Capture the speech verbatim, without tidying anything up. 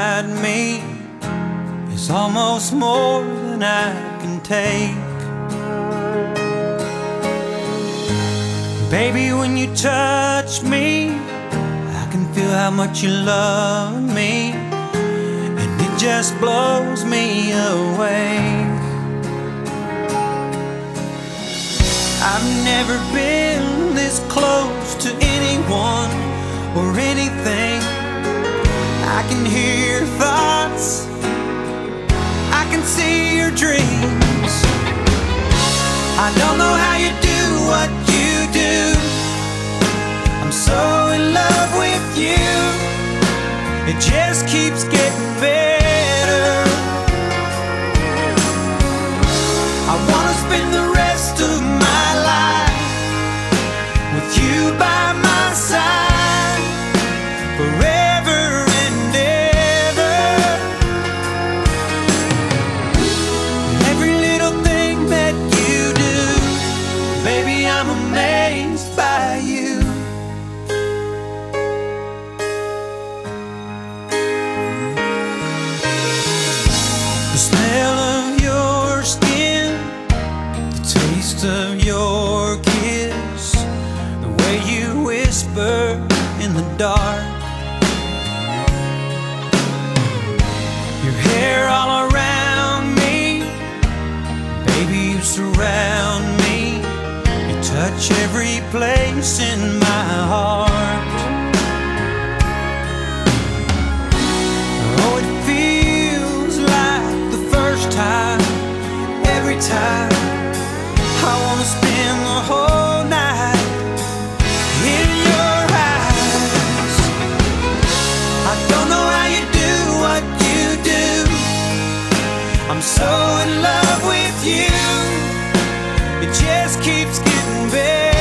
inside me is almost more than I can take. Baby, when you touch me, I can feel how much you love me, and it just blows me away. I've never been this close to anyone or anything. I can hear your thoughts, I can see your dreams. I don't know how you do what you do. I'm so in love with you. It just keeps getting better. I wanna spend the rest of my life with you by my side, forever and ever. Every little thing that you do, baby, I'm amazed by you. The smell of your skin, the taste of your kiss, the way you whisper in the dark, your hair all around me, baby, you surround me, you touch every place in my heart. Oh, it feels like the first time, every time. I wanna spend the whole night in your eyes. I don't know how you do what you do. I'm so in love with you. It just keeps getting better.